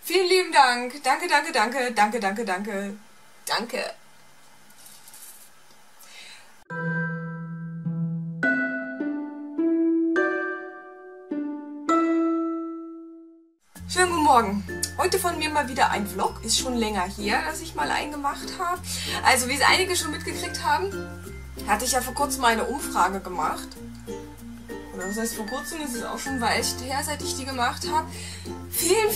Vielen lieben Dank. Danke, danke, danke, danke, danke, danke. Danke. Schönen guten Morgen. Heute von mir mal wieder ein Vlog. Ist schon länger her, dass ich mal einen gemacht habe. Also wie es einige schon mitgekriegt haben, hatte ich ja vor kurzem eine Umfrage gemacht. Oder was heißt vor kurzem? Es ist auch schon ein Weilchen her, seit ich die gemacht habe. Vielen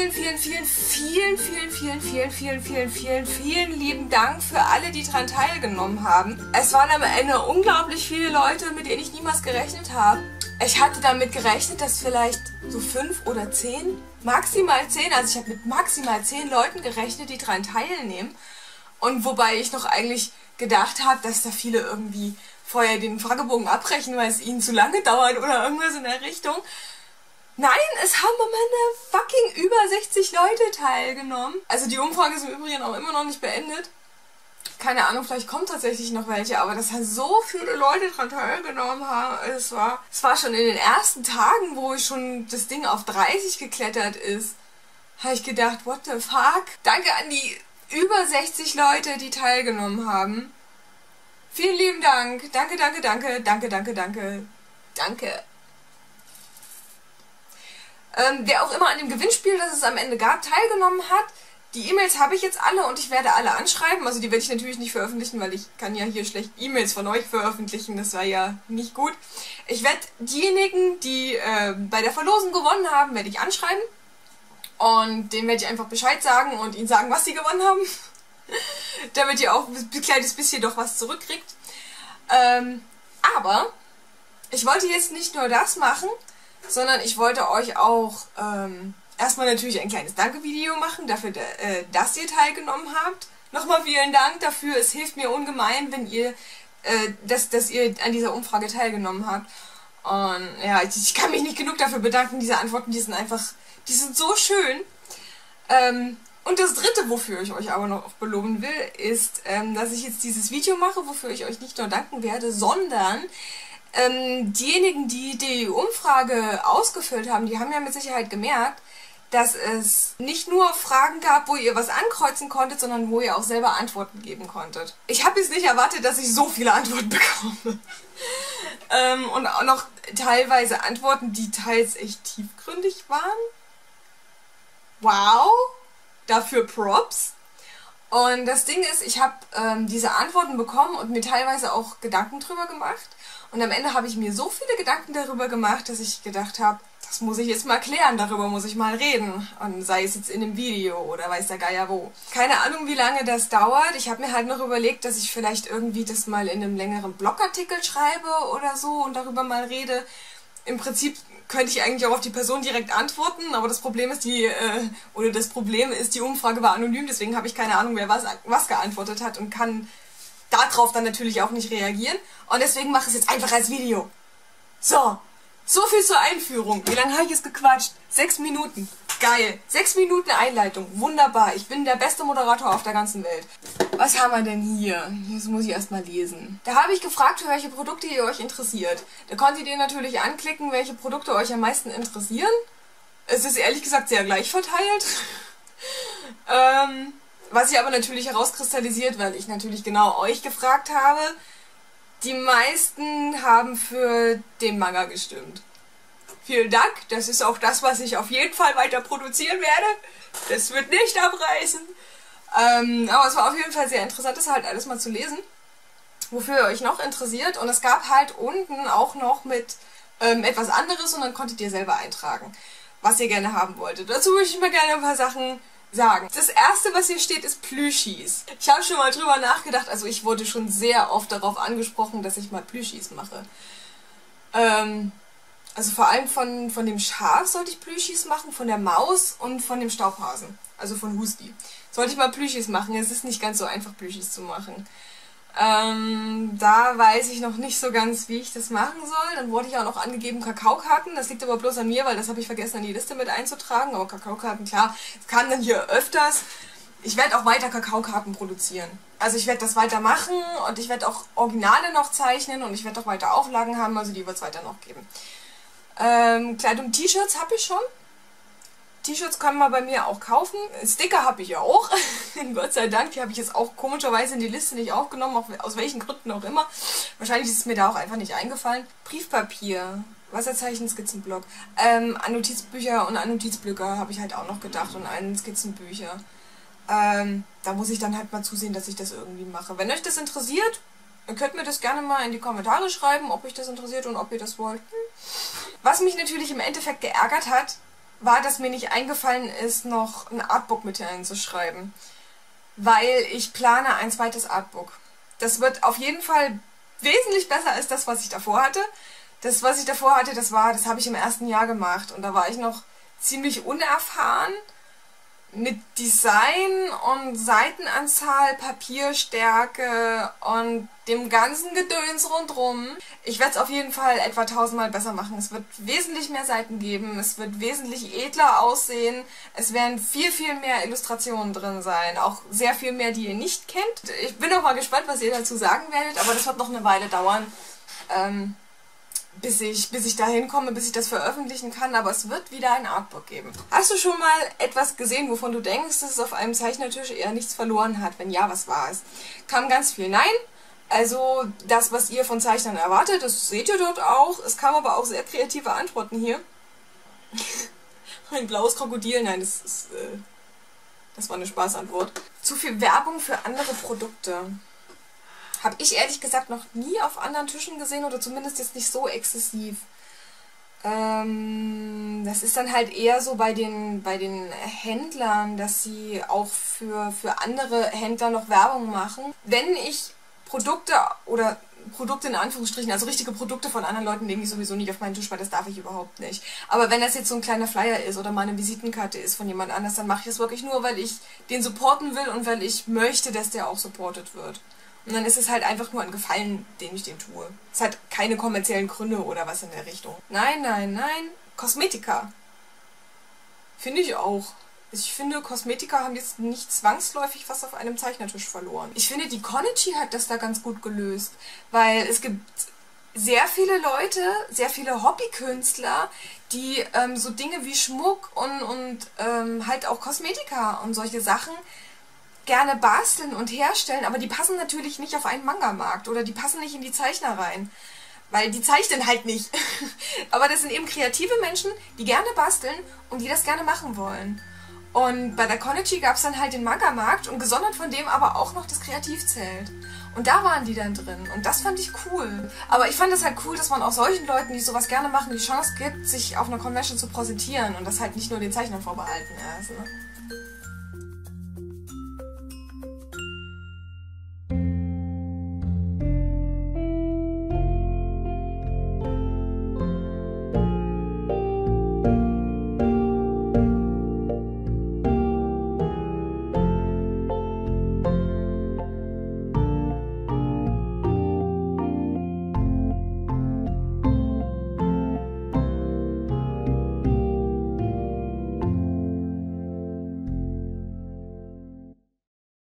lieben Dank für alle, die daran teilgenommen haben. Es waren am Ende unglaublich viele Leute, mit denen ich niemals gerechnet habe. Ich hatte damit gerechnet, dass vielleicht so 5 oder 10, maximal 10, also ich habe mit maximal 10 Leuten gerechnet, die daran teilnehmen. Und wobei ich noch eigentlich gedacht habe, dass da viele irgendwie vorher den Fragebogen abbrechen, weil es ihnen zu lange dauert oder irgendwas in der Richtung. Nein, es haben am Ende fucking über 60 Leute teilgenommen. Also die Umfrage ist im Übrigen auch immer noch nicht beendet. Keine Ahnung, vielleicht kommen tatsächlich noch welche, aber dass halt so viele Leute daran teilgenommen haben, es war schon in den ersten Tagen, wo ich schon das Ding auf 30 geklettert ist, habe ich gedacht, what the fuck? Danke an die über 60 Leute, die teilgenommen haben. Vielen lieben Dank. Danke, danke, danke, danke, danke, danke, danke. Wer auch immer an dem Gewinnspiel, das es am Ende gab, teilgenommen hat, die E-Mails habe ich jetzt alle und ich werde alle anschreiben. Also die werde ich natürlich nicht veröffentlichen, weil ich kann ja hier schlecht E-Mails von euch veröffentlichen. Das war ja nicht gut. Ich werde diejenigen, die bei der Verlosung gewonnen haben, werde ich anschreiben. Und denen werde ich einfach Bescheid sagen und ihnen sagen, was sie gewonnen haben. Damit ihr auch ein kleines bisschen doch was zurückkriegt. Aber ich wollte jetzt nicht nur das machen, sondern ich wollte euch auch erstmal natürlich ein kleines Danke-Video machen, dafür, dass ihr teilgenommen habt. Nochmal vielen Dank dafür, es hilft mir ungemein, wenn ihr, dass ihr an dieser Umfrage teilgenommen habt. Und ja, ich kann mich nicht genug dafür bedanken, diese Antworten, die sind so schön. Und das dritte, wofür ich euch aber noch belohnen will, ist, dass ich jetzt dieses Video mache, wofür ich euch nicht nur danken werde, sondern diejenigen, die die Umfrage ausgefüllt haben, die haben ja mit Sicherheit gemerkt, dass es nicht nur Fragen gab, wo ihr was ankreuzen konntet, sondern wo ihr auch selber Antworten geben konntet. Ich habe jetzt nicht erwartet, dass ich so viele Antworten bekomme. Und auch noch teilweise Antworten, die teils echt tiefgründig waren. Wow! Dafür Props. Und das Ding ist, ich habe diese Antworten bekommen und mir teilweise auch Gedanken drüber gemacht. Und am Ende habe ich mir so viele Gedanken darüber gemacht, dass ich gedacht habe, das muss ich jetzt mal klären, darüber muss ich mal reden. Und sei es jetzt in einem Video oder weiß der Geier wo. Keine Ahnung, wie lange das dauert. Ich habe mir halt noch überlegt, dass ich vielleicht irgendwie das mal in einem längeren Blogartikel schreibe oder so und darüber mal rede. Im Prinzip könnte ich eigentlich auch auf die Person direkt antworten, aber das Problem ist, die Umfrage war anonym, deswegen habe ich keine Ahnung, wer was geantwortet hat und kann darauf dann natürlich auch nicht reagieren. Und deswegen mache ich es jetzt einfach als Video. So viel zur Einführung. Wie lange habe ich jetzt gequatscht? 6 Minuten. Geil. 6 Minuten Einleitung. Wunderbar. Ich bin der beste Moderator auf der ganzen Welt. Was haben wir denn hier? Das muss ich erstmal lesen. Da habe ich gefragt, für welche Produkte ihr euch interessiert. Da konntet ihr natürlich anklicken, welche Produkte euch am meisten interessieren. Es ist ehrlich gesagt sehr gleich verteilt. Was sich aber natürlich herauskristallisiert, weil ich natürlich genau euch gefragt habe. Die meisten haben für den Manga gestimmt. Vielen Dank, das ist auch das, was ich auf jeden Fall weiter produzieren werde. Das wird nicht abreißen. Aber es war auf jeden Fall sehr interessant, das halt alles mal zu lesen, wofür ihr euch noch interessiert. Und es gab halt unten auch noch mit etwas anderes und dann konntet ihr selber eintragen, was ihr gerne haben wolltet. Dazu möchte ich mal gerne ein paar Sachen sagen. Das erste, was hier steht, ist Plüschis. Ich habe schon mal drüber nachgedacht, also ich wurde schon sehr oft darauf angesprochen, dass ich mal Plüschis mache. Also vor allem von dem Schaf sollte ich Plüschis machen, von der Maus und von dem Staubhasen, also von Husti. Sollte ich mal Plüschis machen, es ist nicht ganz so einfach, Plüschis zu machen. Da weiß ich noch nicht so ganz, wie ich das machen soll. Dann wurde ich auch noch angegeben Kakaokarten. Das liegt aber bloß an mir, weil das habe ich vergessen, an die Liste mit einzutragen. Aber Kakaokarten, klar, das kam dann hier öfters. Ich werde auch weiter Kakaokarten produzieren. Also ich werde das weiter machen und ich werde auch Originale noch zeichnen und ich werde auch weiter Auflagen haben, also die wird es weiter noch geben. Kleidung, T-Shirts habe ich schon. T-Shirts kann man bei mir auch kaufen. Sticker habe ich auch. Gott sei Dank, die habe ich jetzt auch komischerweise in die Liste nicht aufgenommen, aus welchen Gründen auch immer. Wahrscheinlich ist es mir da auch einfach nicht eingefallen. Briefpapier, Wasserzeichen, Skizzenblock. An Notizbücher und an Notizblöcke habe ich halt auch noch gedacht und an Skizzenbücher. Da muss ich dann halt mal zusehen, dass ich das irgendwie mache. Wenn euch das interessiert, ihr könnt mir das gerne mal in die Kommentare schreiben, ob euch das interessiert und ob ihr das wollt. Was mich natürlich im Endeffekt geärgert hat, war, dass mir nicht eingefallen ist, noch ein Artbook mit hineinzuschreiben. Weil ich plane ein zweites Artbook. Das wird auf jeden Fall wesentlich besser als das, was ich davor hatte. Das, was ich davor hatte, das habe ich im ersten Jahr gemacht. Und da war ich noch ziemlich unerfahren mit Design und Seitenanzahl, Papierstärke und dem ganzen Gedöns rundrum. Ich werde es auf jeden Fall etwa 1000-mal besser machen. Es wird wesentlich mehr Seiten geben, es wird wesentlich edler aussehen, es werden viel, viel mehr Illustrationen drin sein, auch sehr viel mehr, die ihr nicht kennt. Ich bin auch mal gespannt, was ihr dazu sagen werdet, aber das wird noch eine Weile dauern. Bis ich dahin komme, bis ich das veröffentlichen kann, aber es wird wieder ein Artbook geben. Hast du schon mal etwas gesehen, wovon du denkst, dass es auf einem Zeichnertisch eher nichts verloren hat? Wenn ja, was war es? Kam ganz viel Nein. Also das, was ihr von Zeichnern erwartet, das seht ihr dort auch. Es kamen aber auch sehr kreative Antworten hier. Ein blaues Krokodil, nein, das war eine Spaßantwort. Zu viel Werbung für andere Produkte. Habe ich ehrlich gesagt noch nie auf anderen Tischen gesehen oder zumindest jetzt nicht so exzessiv. Das ist dann halt eher so bei den Händlern, dass sie auch für andere Händler noch Werbung machen. Wenn ich Produkte oder Produkte in Anführungsstrichen, also richtige Produkte von anderen Leuten lege ich sowieso nicht auf meinen Tisch, weil das darf ich überhaupt nicht. Aber wenn das jetzt so ein kleiner Flyer ist oder mal eine Visitenkarte ist von jemand anders, dann mache ich das wirklich nur, weil ich den supporten will und weil ich möchte, dass der auch supportet wird. Und dann ist es halt einfach nur ein Gefallen, den ich dem tue. Es hat keine kommerziellen Gründe oder was in der Richtung. Nein, nein, nein. Kosmetika. Finde ich auch. Ich finde, Kosmetika haben jetzt nicht zwangsläufig was auf einem Zeichnertisch verloren. Ich finde, die Konichi hat das da ganz gut gelöst. Weil es gibt sehr viele Leute, sehr viele Hobbykünstler, die so Dinge wie Schmuck und halt auch Kosmetika und solche Sachen gerne basteln und herstellen, aber die passen natürlich nicht auf einen Manga-Markt oder die passen nicht in die Zeichner rein, weil die zeichnen halt nicht. Aber das sind eben kreative Menschen, die gerne basteln und die das gerne machen wollen. Und bei der Konichi gab es dann halt den Manga-Markt und gesondert von dem aber auch noch das Kreativzelt. Und da waren die dann drin und das fand ich cool. Aber ich fand es halt cool, dass man auch solchen Leuten, die sowas gerne machen, die Chance gibt, sich auf einer Convention zu präsentieren und das halt nicht nur den Zeichnern vorbehalten ist. Ne?